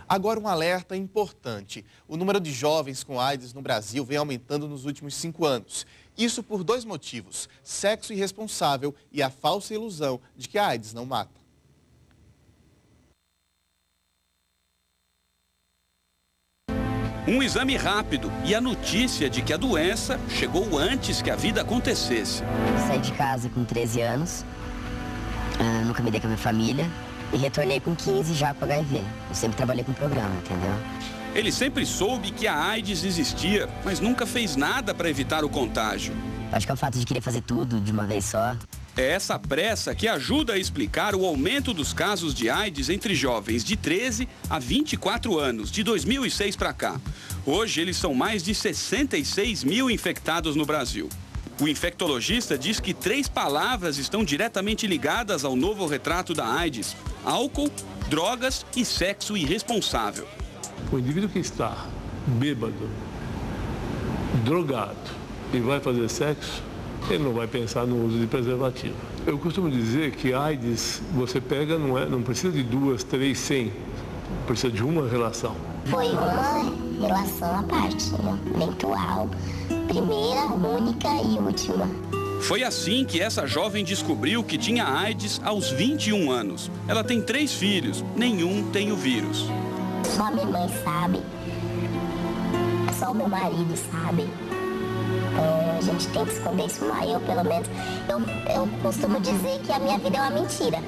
Agora, um alerta importante. O número de jovens com AIDS no Brasil vem aumentando nos últimos 5 anos. Isso por 2 motivos: sexo irresponsável e a falsa ilusão de que a AIDS não mata. Um exame rápido e a notícia de que a doença chegou antes que a vida acontecesse. Saí de casa com 13 anos, nunca me dei com a minha família e retornei com 15 já com HIV. Eu sempre trabalhei com programa, entendeu? Ele sempre soube que a AIDS existia, mas nunca fez nada para evitar o contágio. Acho que é o fato de querer fazer tudo de uma vez só. É essa pressa que ajuda a explicar o aumento dos casos de AIDS entre jovens de 13 a 24 anos, de 2006 para cá. Hoje, eles são mais de 66 mil infectados no Brasil. O infectologista diz que 3 palavras estão diretamente ligadas ao novo retrato da AIDS: álcool, drogas e sexo irresponsável. O indivíduo que está bêbado, drogado e vai fazer sexo, ele não vai pensar no uso de preservativo. Eu costumo dizer que AIDS, você pega, não precisa de 2, 3, 100, precisa de uma relação. Foi uma relação à parte, né? Eventual, primeira, única e última. Foi assim que essa jovem descobriu que tinha AIDS aos 21 anos. Ela tem 3 filhos, nenhum tem o vírus. Só minha mãe sabe, só o meu marido sabe. Então, a gente tem que esconder isso mais. Eu, pelo menos, eu costumo dizer que a minha vida é uma mentira.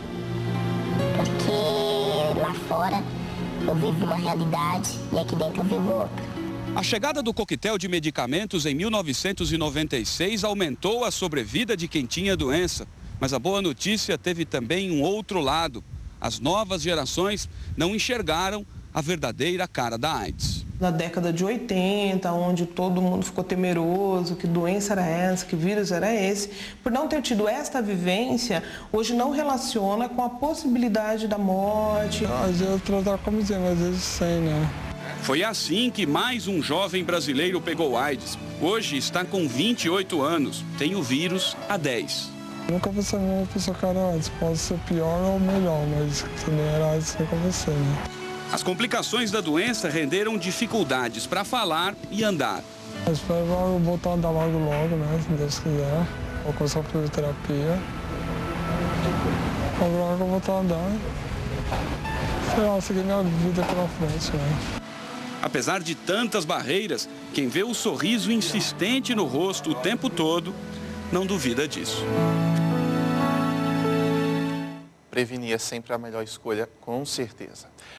Porque lá fora eu vivo uma realidade e aqui dentro eu vivo outra. A chegada do coquetel de medicamentos em 1996 aumentou a sobrevida de quem tinha a doença. Mas a boa notícia teve também um outro lado. As novas gerações não enxergaram a verdadeira cara da AIDS. Na década de 80, onde todo mundo ficou temeroso, que doença era essa, que vírus era esse, por não ter tido esta vivência, hoje não relaciona com a possibilidade da morte. Às vezes eu tratar como dizer, mas às vezes sem, né? Foi assim que mais um jovem brasileiro pegou AIDS. Hoje está com 28 anos, tem o vírus há 10. Nunca vou ser uma pessoa que era AIDS, pode ser pior ou melhor, mas também era AIDS, nunca vou ser, né? As complicações da doença renderam dificuldades para falar e andar. Eu espero voltar a andar logo, né, se Deus quiser. Vou começar a fisioterapia. Agora eu vou voltar a andar. Sei lá, seguir minha vida pela frente, né? Apesar de tantas barreiras, quem vê o sorriso insistente no rosto o tempo todo, não duvida disso. Prevenir é sempre a melhor escolha, com certeza.